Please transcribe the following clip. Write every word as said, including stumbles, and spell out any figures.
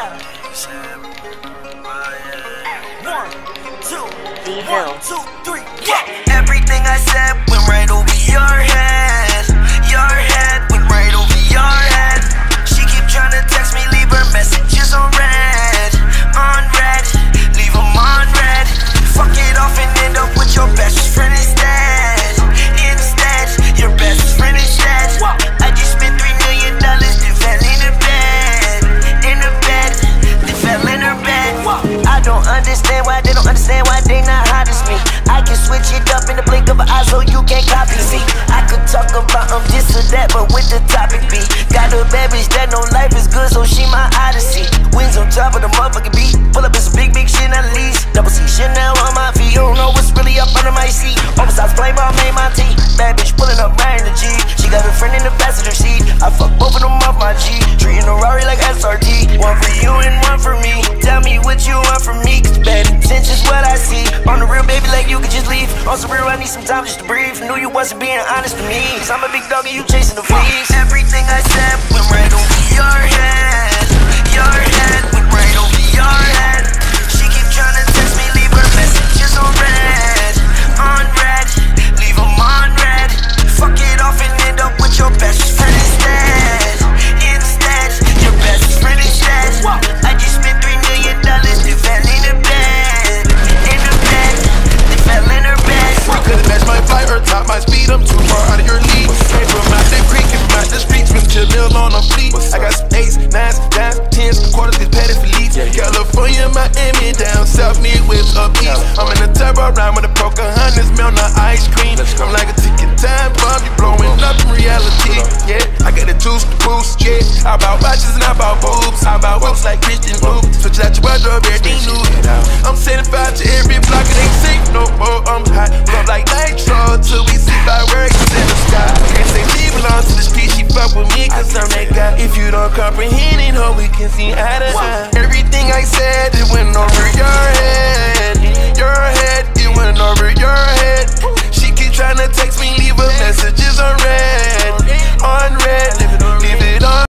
Yeah. One, two, one, two, three, yeah. Everything I said went right over your head. Your head went right over your head. She keep trying to text me, leave her messages on red. On red, leave them on red. Fuck it off and end up with your best friend instead. Instead, your best friend instead. I just spent three million dollars, they fell in the bed. In the bed, they fell in her bed. I don't understand why they don't understand why they not hot as me. I can switch it up in the blink of an eye so you can't copy me. I could talk about um this or that, but with the topic be got a bad bitch that know life is good, so she my odyssey. Wings on top of the motherfucking beat. Pull up in some big, big shit, not least. Double C Chanel on my feet. You don't know what's really up under my seat. Oversized playboy made my tea. Bad bitch pulling up right in the G. She got a friend in the passenger seat. I fuck both of them off my G. Treating a Rari like S R T. One for you and one for me. Tell me what you want from me, cause bad intentions what I see. On the real, baby, like you could just leave. On some real, I need some time just to breathe. Knew you wasn't being honest with me, cause I'm a big dog and you chasing the fleas. Everything I said went right over your head. Your head went right over your head. She keep trying to text me, leave her messages on red. On red, leave them on red. Fuck it off and end up with your best friend instead. Instead, your best friend instead. I just spent three million dollars, they fell in the bed. In the bed, they fell in her bed. We couldn't match my flight or top my speed, I'm too far out of your league. Came from Mountain Creek and from out the streets, from Chill on a fleet. I got some eights, nines, dimes, tens, quarters, get petty for leads. California, Miami, down south, Midwest, up east. I'm in a turbo ride with a Pocahontas, melt the ice cream. I'm like a ticking time bomb, you blowing up in reality. Yeah, I got the juice, the boost, yeah. I bought watches and I bought boobs. I bought whoops like Christian Blue. Switch out your wardrobe, everything new. I'm setting fire to every block, it ain't safe no more. I'm hot, blow up like nitro till we see fireworks in the sky. Can't say she belong to the street, she fuck with me cause I'm that guy. If you don't comprehend it, hope we can see eye to eye. Everything I said, it went over your head.